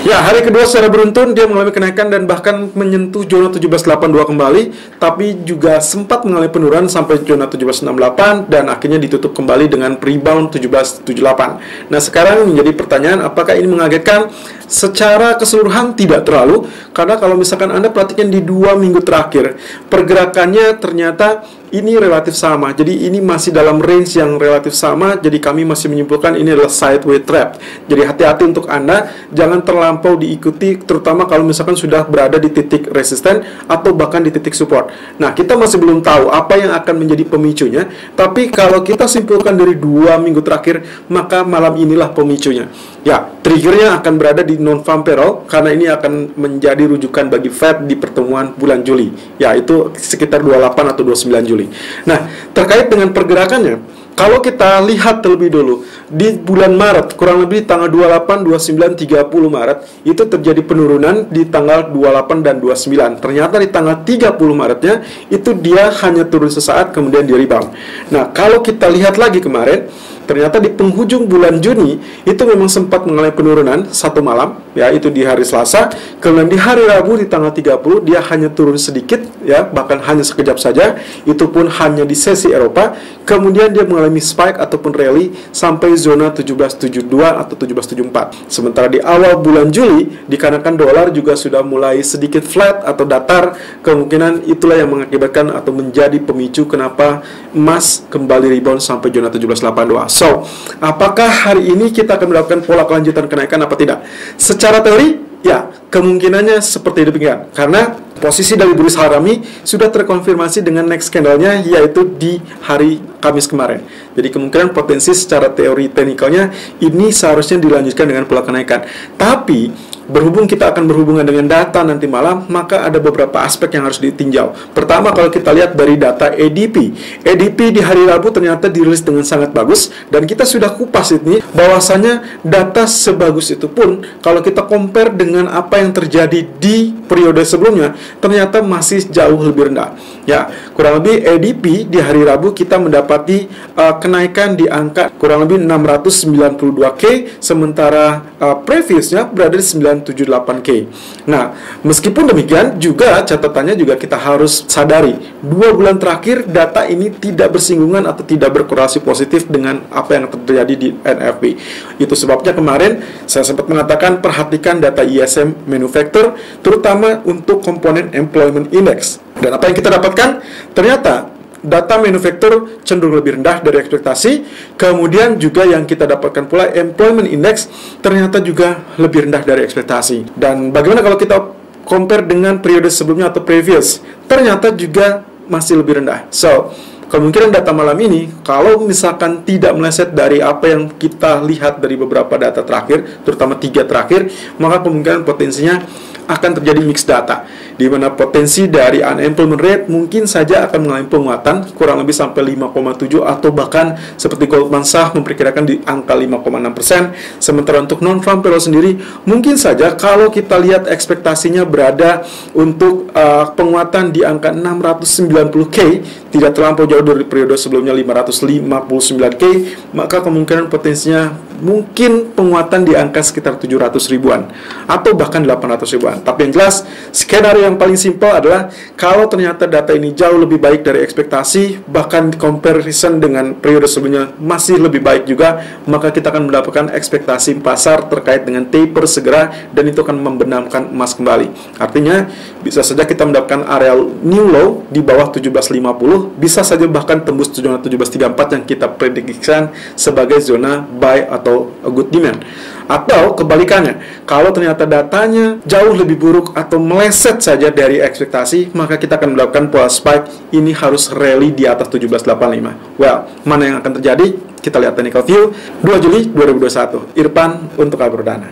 Ya, hari kedua secara beruntun dia mengalami kenaikan dan bahkan menyentuh zona 1782 kembali, tapi juga sempat mengalami penurunan sampai zona 1768 dan akhirnya ditutup kembali dengan rebound 1778. Nah, sekarang menjadi pertanyaan, apakah ini mengagetkan? Secara keseluruhan tidak terlalu, karena kalau misalkan Anda perhatikan di 2 minggu terakhir, pergerakannya ternyata ini relatif sama. Jadi ini masih dalam range yang relatif sama. Jadi kami masih menyimpulkan ini adalah sideways trap. Jadi hati-hati untuk Anda, jangan terlampau diikuti, terutama kalau misalkan sudah berada di titik resisten atau bahkan di titik support. Nah, kita masih belum tahu apa yang akan menjadi pemicunya. Tapi kalau kita simpulkan dari 2 minggu terakhir, maka malam inilah pemicunya. Ya, triggernya akan berada di non-farm payroll, karena ini akan menjadi rujukan bagi Fed di pertemuan bulan Juli, yaitu sekitar 28 atau 29 Juli. Nah, terkait dengan pergerakannya, kalau kita lihat terlebih dulu, di bulan Maret, kurang lebih tanggal 28, 29, 30 Maret, itu terjadi penurunan di tanggal 28 dan 29. Ternyata di tanggal 30 Maretnya, itu dia hanya turun sesaat, kemudian dia rebound. Nah, kalau kita lihat lagi kemarin, ternyata di penghujung bulan Juni itu memang sempat mengalami penurunan satu malam, ya, itu di hari Selasa. Kemudian di hari Rabu di tanggal 30 dia hanya turun sedikit, ya, bahkan hanya sekejap saja, itu pun hanya di sesi Eropa. Kemudian dia mengalami spike ataupun rally sampai zona 1772 atau 1774. Sementara di awal bulan Juli, dikarenakan dolar juga sudah mulai sedikit flat atau datar, kemungkinan itulah yang mengakibatkan atau menjadi pemicu kenapa emas kembali rebound sampai zona 1782. So, apakah hari ini kita akan melakukan pola kelanjutan kenaikan apa tidak? Secara teori, ya, kemungkinannya seperti demikian. Karena posisi dari Boris Harami sudah terkonfirmasi dengan next candle-nya, yaitu di hari Kamis kemarin. Jadi kemungkinan potensi secara teori teknikalnya ini seharusnya dilanjutkan dengan pola kenaikan. Tapi berhubung kita akan berhubungan dengan data nanti malam, maka ada beberapa aspek yang harus ditinjau. Pertama, kalau kita lihat dari data ADP. ADP di hari Rabu ternyata dirilis dengan sangat bagus, dan kita sudah kupas ini bahwasanya data sebagus itu pun kalau kita compare dengan apa yang terjadi di periode sebelumnya, ternyata masih jauh lebih rendah. Ya, kurang lebih ADP di hari Rabu kita mendapati kenaikan di angka kurang lebih 692K, sementara previousnya berada di 978K. Nah, meskipun demikian juga catatannya juga kita harus sadari, 2 bulan terakhir data ini tidak bersinggungan atau tidak berkorelasi positif dengan apa yang terjadi di NFP. Itu sebabnya kemarin saya sempat mengatakan perhatikan data ISM manufacturer, terutama untuk komponen employment index. Dan apa yang kita dapatkan? Ternyata data manufaktur cenderung lebih rendah dari ekspektasi. Kemudian juga yang kita dapatkan pula employment index ternyata juga lebih rendah dari ekspektasi. Dan bagaimana kalau kita compare dengan periode sebelumnya atau previous? Ternyata juga masih lebih rendah. So, kemungkinan data malam ini, kalau misalkan tidak meleset dari apa yang kita lihat dari beberapa data terakhir, terutama 3 terakhir, maka kemungkinan potensinya akan terjadi mixed data, di mana potensi dari unemployment rate mungkin saja akan mengalami penguatan kurang lebih sampai 5,7 atau bahkan seperti Goldman Sachs memperkirakan di angka 5,6%. Sementara untuk non-farm payroll sendiri mungkin saja kalau kita lihat ekspektasinya berada untuk penguatan di angka 690K, tidak terlampau jauh dari periode sebelumnya 559K, maka kemungkinan potensinya mungkin penguatan di angka sekitar 700 ribuan atau bahkan 800 ribuan. Tapi yang jelas, skenario yang paling simpel adalah kalau ternyata data ini jauh lebih baik dari ekspektasi, bahkan comparison dengan periode sebelumnya masih lebih baik juga, maka kita akan mendapatkan ekspektasi pasar terkait dengan taper segera, dan itu akan membenamkan emas kembali. Artinya, bisa saja kita mendapatkan area new low di bawah 1750, bisa saja bahkan tembus zona 1734 yang kita prediksikan sebagai zona buy atau good demand. Atau kebalikannya, kalau ternyata datanya jauh lebih buruk atau meleset saja dari ekspektasi, maka kita akan melakukan pola spike. Ini harus rally di atas 1785. Well, mana yang akan terjadi? Kita lihat technical view 2 Juli 2021. Irfan untuk Alur Dana.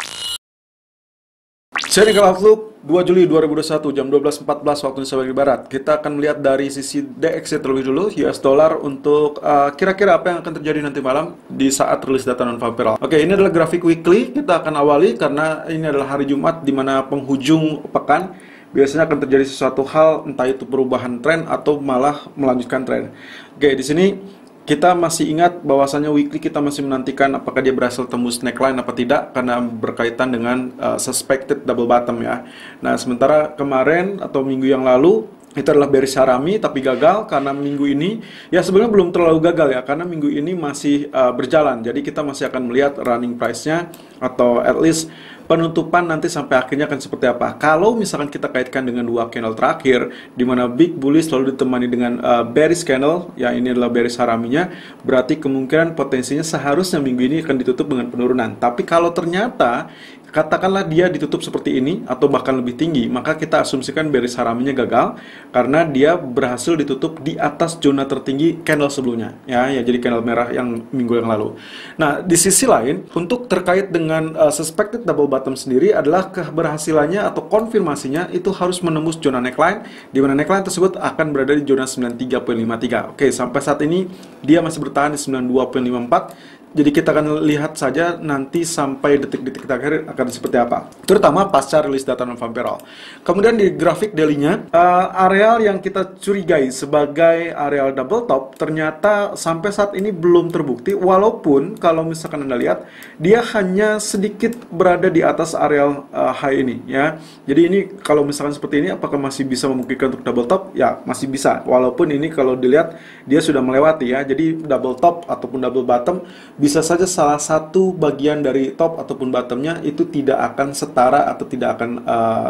Technical Outlook 2 Juli 2021 jam 12.14 waktu Indonesia bagian Barat. Kita akan melihat dari sisi DXY terlebih dulu, US dollar, untuk kira-kira apa yang akan terjadi nanti malam di saat rilis data non-farm payroll. Oke, ini adalah grafik weekly. Kita akan awali karena ini adalah hari Jumat di mana penghujung pekan biasanya akan terjadi sesuatu hal, entah itu perubahan tren atau malah melanjutkan tren. Oke, di sini kita masih ingat bahwasannya weekly kita masih menantikan apakah dia berhasil tembus neckline apa tidak, karena berkaitan dengan suspected double bottom ya. Nah, sementara kemarin atau minggu yang lalu itu adalah bearish harami tapi gagal, karena minggu ini ya sebenarnya belum terlalu gagal ya, karena minggu ini masih berjalan. Jadi kita masih akan melihat running price-nya atau at least penutupan nanti sampai akhirnya akan seperti apa. Kalau misalkan kita kaitkan dengan dua candle terakhir, di mana big bullish selalu ditemani dengan bearish candle, ya ini adalah bearish haraminya, berarti kemungkinan potensinya seharusnya minggu ini akan ditutup dengan penurunan. Tapi kalau ternyata katakanlah dia ditutup seperti ini atau bahkan lebih tinggi, maka kita asumsikan bearish haraminya gagal karena dia berhasil ditutup di atas zona tertinggi candle sebelumnya ya, jadi candle merah yang minggu yang lalu. Nah, di sisi lain untuk terkait dengan suspected double bottom sendiri adalah keberhasilannya atau konfirmasinya itu harus menembus zona neckline, di mana neckline tersebut akan berada di zona 93.53. Oke, sampai saat ini dia masih bertahan di 92.54. Jadi kita akan lihat saja nanti sampai detik-detik terakhir akan seperti apa, terutama pasca rilis data non-farm payroll. Kemudian di grafik daily-nya, areal yang kita curigai sebagai areal double top ternyata sampai saat ini belum terbukti, walaupun kalau misalkan Anda lihat dia hanya sedikit berada di atas areal high ini ya. Jadi ini kalau misalkan seperti ini apakah masih bisa memungkinkan untuk double top? Ya masih bisa, walaupun ini kalau dilihat dia sudah melewati ya. Jadi double top ataupun double bottom bisa saja salah satu bagian dari top ataupun bottomnya itu tidak akan setara atau tidak akan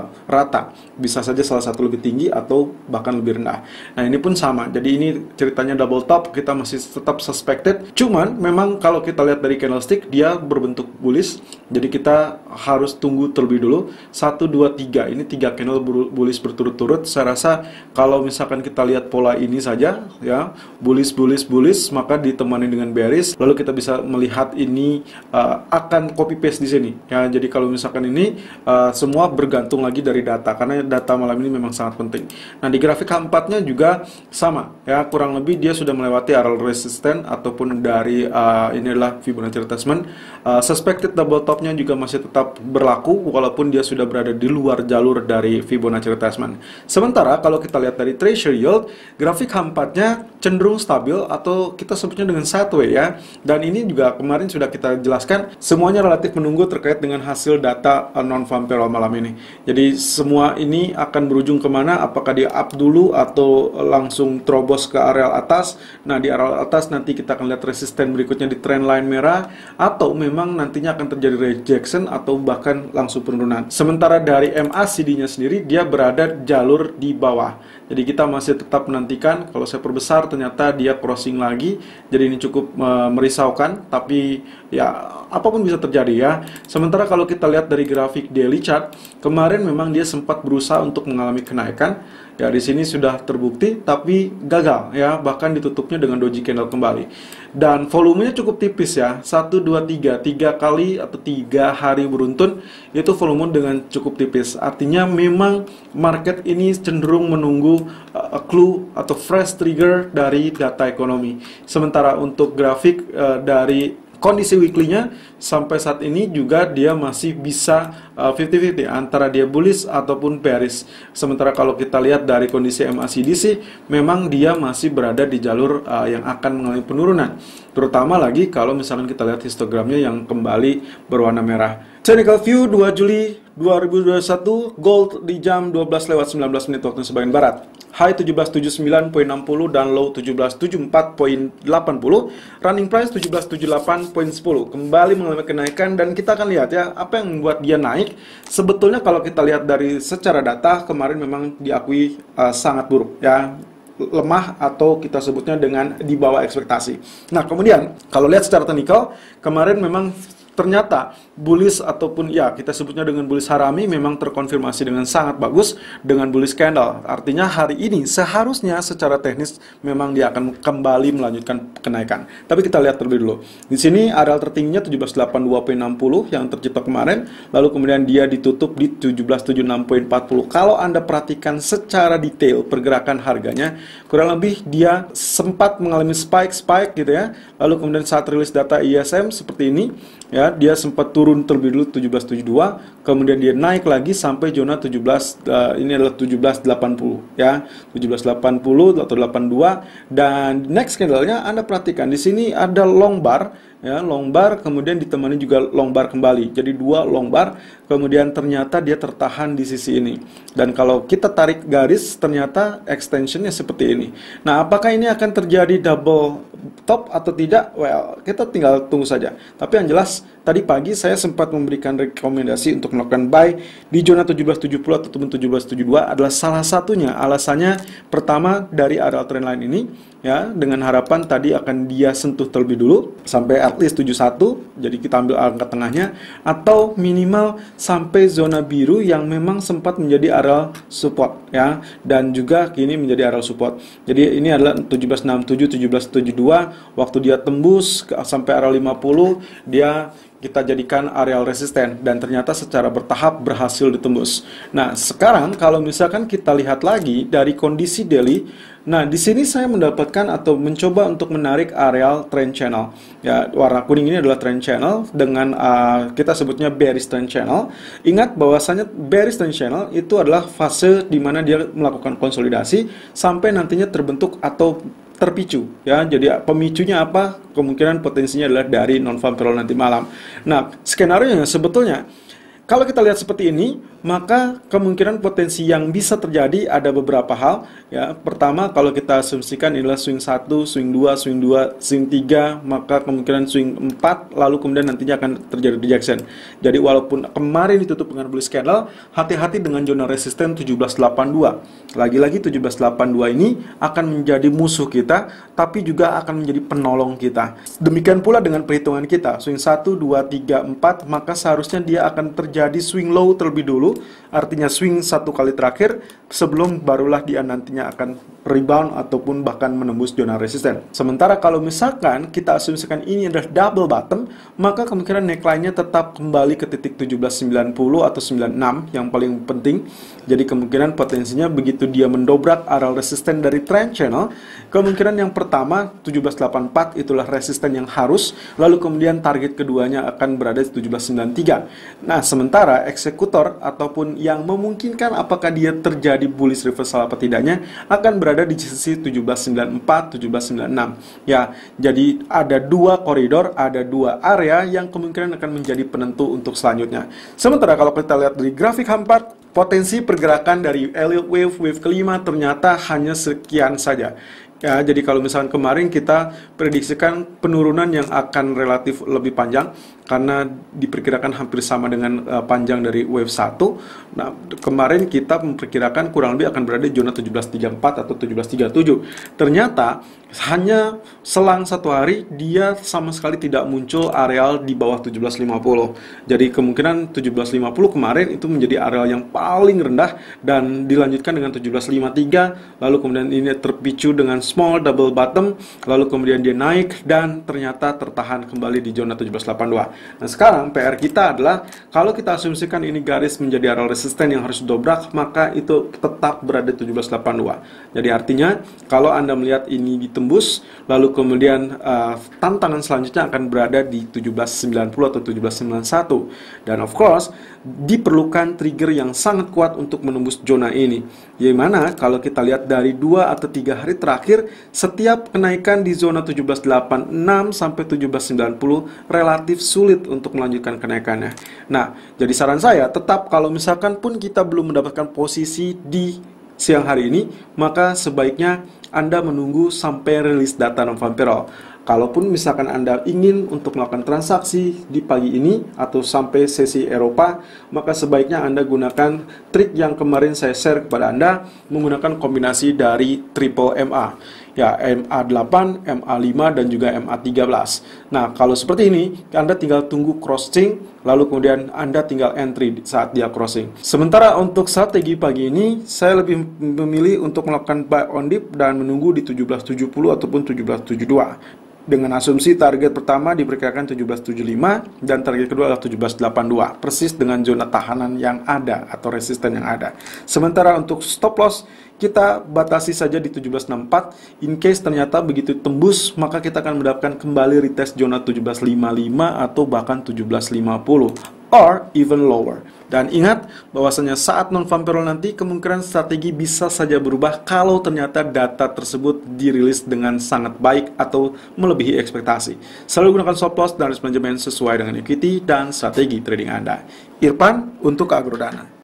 rata. Bisa saja salah satu lebih tinggi atau bahkan lebih rendah. Nah, ini pun sama. Jadi ini ceritanya double top, kita masih tetap suspected. Cuman memang kalau kita lihat dari candlestick dia berbentuk bullish. Jadi kita harus tunggu terlebih dulu. 1 2 3. Ini 3 candle bullish berturut-turut. Saya rasa kalau misalkan kita lihat pola ini saja ya, bullish bullish bullish, maka ditemani dengan bearish. Lalu kita bisa melihat ini akan copy paste di sini ya. Jadi kalau misalkan ini semua bergantung lagi dari data, karena data malam ini memang sangat penting. Nah, di grafik H4-nya juga sama ya, kurang lebih dia sudah melewati area resisten ataupun dari ini adalah Fibonacci retracement. Suspected double top-nya juga masih tetap berlaku walaupun dia sudah berada di luar jalur dari Fibonacci retracement. Sementara kalau kita lihat dari Treasury yield, grafik H4-nya cenderung stabil atau kita sebutnya dengan sideways ya. Dan ini juga kemarin sudah kita jelaskan, semuanya relatif menunggu terkait dengan hasil data non-farm payroll malam ini. Jadi semua ini akan berujung kemana, apakah dia up dulu atau langsung terobos ke areal atas. Nah, di areal atas nanti kita akan lihat resisten berikutnya di trendline merah, atau memang nantinya akan terjadi rejection atau bahkan langsung penurunan. Sementara dari MACD-nya sendiri dia berada jalur di bawah. Jadi kita masih tetap menantikan. Kalau saya perbesar ternyata dia crossing lagi, jadi ini cukup merisaukan, tapi ya apapun bisa terjadi ya. Sementara kalau kita lihat dari grafik daily chart, kemarin memang dia sempat berusaha untuk mengalami kenaikan. Ya, di sini sudah terbukti tapi gagal ya, bahkan ditutupnya dengan doji candle kembali. Dan volumenya cukup tipis ya, 1 2 3 kali atau 3 hari beruntun itu volume dengan cukup tipis. Artinya memang market ini cenderung menunggu clue atau fresh trigger dari data ekonomi. Sementara untuk grafik dari kondisi weekly-nya sampai saat ini juga dia masih bisa 50-50 antara dia bullish ataupun bearish. Sementara kalau kita lihat dari kondisi MACD sih memang dia masih berada di jalur yang akan mengalami penurunan. Terutama lagi kalau misalkan kita lihat histogramnya yang kembali berwarna merah. Technical view 2 Juli 2021, gold di jam 12:19 waktu sebagian barat. High 1779.60 dan low 1774.80. Running price 1778.10. Kembali mengalami kenaikan dan kita akan lihat ya apa yang membuat dia naik. Sebetulnya kalau kita lihat dari secara data kemarin memang diakui sangat buruk ya, lemah atau kita sebutnya dengan di bawah ekspektasi. Nah, kemudian kalau lihat secara teknikal kemarin memang ternyata bullish ataupun ya kita sebutnya dengan bullish harami memang terkonfirmasi dengan sangat bagus dengan bullish candle. Artinya hari ini seharusnya secara teknis memang dia akan kembali melanjutkan kenaikan. Tapi kita lihat terlebih dulu. Di sini areal tertingginya 1782.60 yang tercipta kemarin, lalu kemudian dia ditutup di 1776.40. Kalau Anda perhatikan secara detail pergerakan harganya, kurang lebih dia sempat mengalami spike gitu ya. Lalu kemudian saat rilis data ISM seperti ini ya, ya, dia sempat turun terlebih dulu 1772, kemudian dia naik lagi sampai zona 17, ini adalah 1780 ya, 1780 atau 82. Dan next candlenya Anda perhatikan di sini ada long bar ya, long bar kemudian ditemani juga long bar kembali. Jadi dua long bar, kemudian ternyata dia tertahan di sisi ini. Dan kalau kita tarik garis ternyata extensionnya seperti ini. Nah, apakah ini akan terjadi double top atau tidak? Well, kita tinggal tunggu saja. Tapi yang jelas tadi pagi saya sempat memberikan rekomendasi untuk melakukan buy di zona 1770 ataupun 1772 adalah salah satunya. Alasannya pertama dari area trendline ini ya, dengan harapan tadi akan dia sentuh terlebih dulu sampai at least 71, jadi kita ambil angka tengahnya, atau minimal sampai zona biru yang memang sempat menjadi area support ya, dan juga kini menjadi area support. Jadi ini adalah 1767, 1772, waktu dia tembus sampai area 50, dia kita jadikan areal resisten dan ternyata secara bertahap berhasil ditembus. Nah, sekarang kalau misalkan kita lihat lagi dari kondisi daily, nah di sini saya mendapatkan atau mencoba untuk menarik areal trend channel. Ya, warna kuning ini adalah trend channel dengan kita sebutnya bearish trend channel. Ingat bahwasanya bearish trend channel itu adalah fase di mana dia melakukan konsolidasi sampai nantinya terbentuk atau terpicu ya. Jadi pemicunya apa? Kemungkinan potensinya adalah dari non farm payroll nanti malam. Nah, skenario-nya sebetulnya kalau kita lihat seperti ini, maka kemungkinan potensi yang bisa terjadi ada beberapa hal ya. Pertama, kalau kita asumsikan adalah swing 1, swing 2, swing 2, swing 3, maka kemungkinan swing 4 lalu kemudian nantinya akan terjadi rejection. Jadi walaupun kemarin ditutup dengan bullish candle, hati-hati dengan zona resisten 1782. Lagi-lagi 1782 ini akan menjadi musuh kita, tapi juga akan menjadi penolong kita. Demikian pula dengan perhitungan kita, swing 1, 2, 3, 4, maka seharusnya dia akan terjadi swing low terlebih dulu, artinya swing satu kali terakhir sebelum barulah dia nantinya akan rebound ataupun bahkan menembus zona resisten. Sementara kalau misalkan kita asumsikan ini adalah double bottom, maka kemungkinan neckline-nya tetap kembali ke titik 1790 atau 96 yang paling penting. Jadi kemungkinan potensinya begitu dia mendobrak area resisten dari trend channel, kemungkinan yang pertama 1784 itulah resisten yang harus, lalu kemudian target keduanya akan berada di 1793. Nah, sementara eksekutor ataupun yang memungkinkan apakah dia terjadi bullish reversal apa tidaknya akan berada di sisi 1794, 1796. Ya, jadi ada dua koridor, ada dua area yang kemungkinan akan menjadi penentu untuk selanjutnya. Sementara kalau kita lihat dari grafik H4, potensi pergerakan dari Elliott wave kelima ternyata hanya sekian saja. Ya, jadi kalau misalkan kemarin kita prediksikan penurunan yang akan relatif lebih panjang karena diperkirakan hampir sama dengan panjang dari wave 1. Nah, kemarin kita memperkirakan kurang lebih akan berada di zona 1734 atau 1737. Ternyata hanya selang satu hari dia sama sekali tidak muncul areal di bawah 1750. Jadi kemungkinan 1750 kemarin itu menjadi areal yang paling rendah dan dilanjutkan dengan 1753, lalu kemudian ini terpicu dengan small double bottom, lalu kemudian dia naik dan ternyata tertahan kembali di zona 1782. Nah, sekarang PR kita adalah kalau kita asumsikan ini garis menjadi area resisten yang harus didobrak, maka itu tetap berada di 1782. Jadi artinya kalau Anda melihat ini ditembus, lalu kemudian tantangan selanjutnya akan berada di 1790 atau 1791. Dan of course diperlukan trigger yang sangat kuat untuk menembus zona ini. Gimana kalau kita lihat dari 2 atau 3 hari terakhir, setiap kenaikan di zona 1786 sampai 1790 relatif sulit untuk melanjutkan kenaikannya. Nah, jadi saran saya tetap kalau misalkan pun kita belum mendapatkan posisi di siang hari ini, maka sebaiknya Anda menunggu sampai rilis data non-farm payroll. Kalaupun misalkan Anda ingin untuk melakukan transaksi di pagi ini atau sampai sesi Eropa, maka sebaiknya Anda gunakan trik yang kemarin saya share kepada Anda, menggunakan kombinasi dari triple MA. Ya, MA8, MA5, dan juga MA13. Nah, kalau seperti ini, Anda tinggal tunggu crossing, lalu kemudian Anda tinggal entry saat dia crossing. Sementara untuk strategi pagi ini, saya lebih memilih untuk melakukan buy on dip dan menunggu di 1770 ataupun 1772. dengan asumsi target pertama diperkirakan 1775 dan target kedua adalah 1782, persis dengan zona tahanan yang ada atau resisten yang ada. Sementara untuk stop loss kita batasi saja di 1764. In case ternyata begitu tembus, maka kita akan mendapatkan kembali retest zona 1755 atau bahkan 1750 or even lower. Dan ingat bahwasanya saat non-farm payroll nanti kemungkinan strategi bisa saja berubah kalau ternyata data tersebut dirilis dengan sangat baik atau melebihi ekspektasi. Selalu gunakan stop loss dan risk management sesuai dengan equity dan strategi trading Anda. Irfan untuk Agrodana.